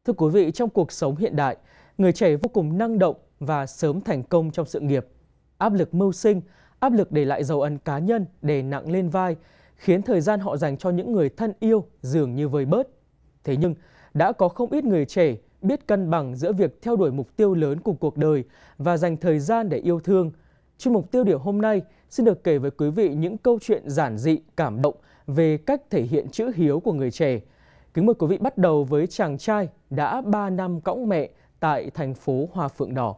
Thưa quý vị, trong cuộc sống hiện đại, người trẻ vô cùng năng động và sớm thành công trong sự nghiệp. Áp lực mưu sinh, áp lực để lại dấu ấn cá nhân đè nặng lên vai, khiến thời gian họ dành cho những người thân yêu dường như vơi bớt. Thế nhưng, đã có không ít người trẻ biết cân bằng giữa việc theo đuổi mục tiêu lớn của cuộc đời và dành thời gian để yêu thương. Chuyên mục tiêu điểm hôm nay xin được kể với quý vị những câu chuyện giản dị, cảm động về cách thể hiện chữ hiếu của người trẻ. Kính mời quý vị bắt đầu với chàng trai đã 3 năm cõng mẹ tại thành phố Hoa Phượng Đỏ.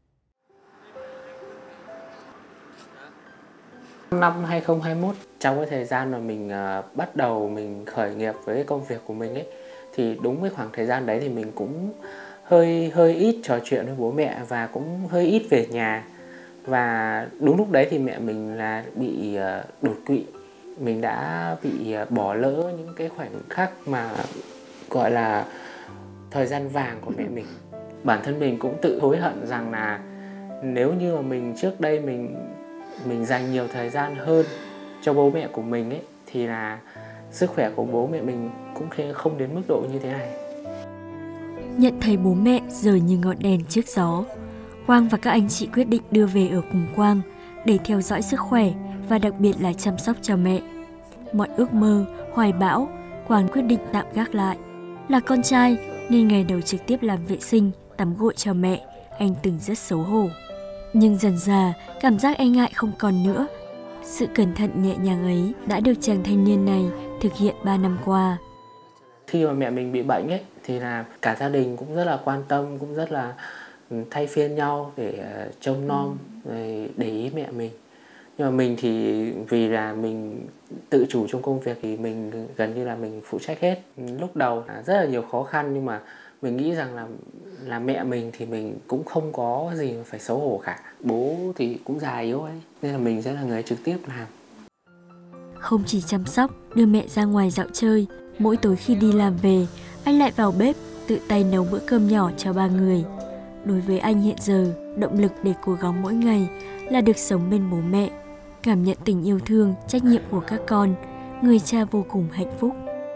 Năm 2021, trong cái thời gian mà mình bắt đầu mình khởi nghiệp với cái công việc của mình ấy, thì đúng cái khoảng thời gian đấy thì mình cũng hơi ít trò chuyện với bố mẹ và cũng hơi ít về nhà. Và đúng lúc đấy thì mẹ mình là bị đột quỵ. Mình đã bị bỏ lỡ những cái khoảnh khắc mà gọi là thời gian vàng của mẹ mình. Bản thân mình cũng tự hối hận rằng là nếu như mà mình trước đây mình dành nhiều thời gian hơn cho bố mẹ của mình ấy, thì là sức khỏe của bố mẹ mình cũng không đến mức độ như thế này. Nhận thấy bố mẹ rời như ngọn đèn trước gió, Quang và các anh chị quyết định đưa về ở cùng Quang để theo dõi sức khỏe và đặc biệt là chăm sóc cho mẹ. Mọi ước mơ, hoài bão, Quang quyết định tạm gác lại. Là con trai nên ngày đầu trực tiếp làm vệ sinh, tắm gội cho mẹ, anh từng rất xấu hổ. Nhưng dần dà, cảm giác e ngại không còn nữa. Sự cẩn thận nhẹ nhàng ấy đã được chàng thanh niên này thực hiện 3 năm qua. Khi mà mẹ mình bị bệnh ấy, thì là cả gia đình cũng rất là quan tâm, cũng rất là thay phiên nhau để trông nom, để ý mẹ mình. Nhưng mà mình thì vì là mình tự chủ trong công việc thì mình gần như là mình phụ trách hết. Lúc đầu là rất là nhiều khó khăn, nhưng mà mình nghĩ rằng là mẹ mình thì mình cũng không có gì mà phải xấu hổ cả. Bố thì cũng già yếu ấy, nên là mình sẽ là người trực tiếp làm. Không chỉ chăm sóc, đưa mẹ ra ngoài dạo chơi, mỗi tối khi đi làm về, anh lại vào bếp, tự tay nấu bữa cơm nhỏ cho 3 người. Đối với anh hiện giờ, động lực để cố gắng mỗi ngày là được sống bên bố mẹ, cảm nhận tình yêu thương, trách nhiệm của các con, người cha vô cùng hạnh phúc.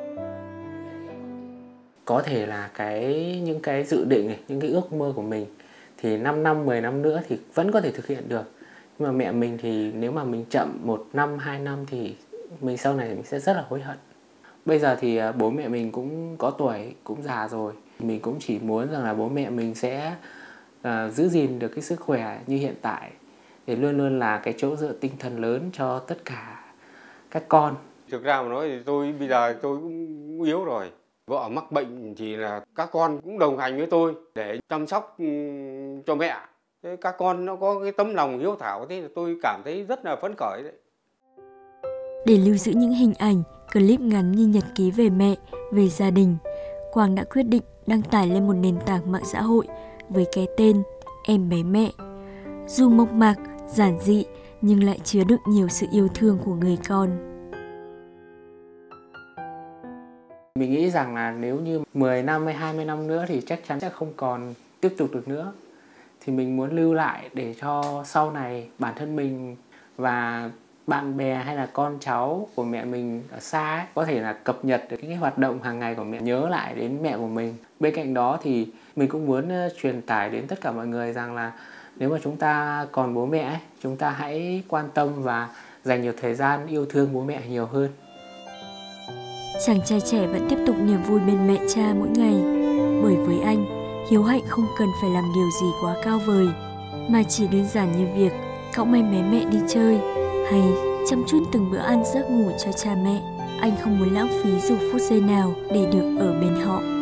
Có thể là những cái dự định này, những cái ước mơ của mình thì 5 năm, 10 năm nữa thì vẫn có thể thực hiện được. Nhưng mà mẹ mình thì nếu mà mình chậm 1 năm, 2 năm thì mình sau này mình sẽ rất là hối hận. Bây giờ thì bố mẹ mình cũng có tuổi, cũng già rồi. Mình cũng chỉ muốn rằng là bố mẹ mình sẽ giữ gìn được cái sức khỏe như hiện tại, để luôn luôn là cái chỗ dựa tinh thần lớn cho tất cả các con. Thực ra mà nói thì bây giờ tôi cũng yếu rồi. Vợ mắc bệnh thì là các con cũng đồng hành với tôi để chăm sóc cho mẹ. Thế các con nó có cái tấm lòng hiếu thảo, thế là tôi cảm thấy rất là phấn khởi đấy. Để lưu giữ những hình ảnh, clip ngắn như nhật ký về mẹ, về gia đình, Quang đã quyết định đăng tải lên một nền tảng mạng xã hội với cái tên Em Bé Mẹ. Dù mộc mạc, giản dị nhưng lại chứa đựng nhiều sự yêu thương của người con. Mình nghĩ rằng là nếu như 10 năm hay 20 năm nữa thì chắc chắn sẽ không còn tiếp tục được nữa. Thì mình muốn lưu lại để cho sau này bản thân mình và bạn bè hay là con cháu của mẹ mình ở xa ấy, có thể là cập nhật được cái hoạt động hàng ngày của mẹ, nhớ lại đến mẹ của mình. Bên cạnh đó thì mình cũng muốn truyền tải đến tất cả mọi người rằng là nếu mà chúng ta còn bố mẹ ấy, chúng ta hãy quan tâm và dành nhiều thời gian yêu thương bố mẹ nhiều hơn. Chàng trai trẻ vẫn tiếp tục niềm vui bên mẹ cha mỗi ngày. Bởi với anh, hiếu hạnh không cần phải làm điều gì quá cao vời, mà chỉ đơn giản như việc cõng em bé mẹ đi chơi hay chăm chút từng bữa ăn giấc ngủ cho cha mẹ. Anh không muốn lãng phí dù phút giây nào để được ở bên họ.